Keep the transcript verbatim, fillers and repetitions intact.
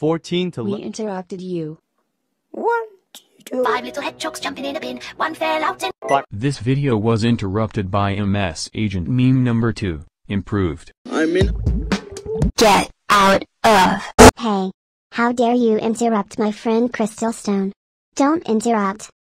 fourteen to We le- interrupted you. One, two. Five little hedgehogs jumping in a bin, one fell out in. This video was interrupted by M S Agent meme number two, improved. I'm in. Get out of. Hey, how dare you interrupt my friend Crystal Stone? Don't interrupt.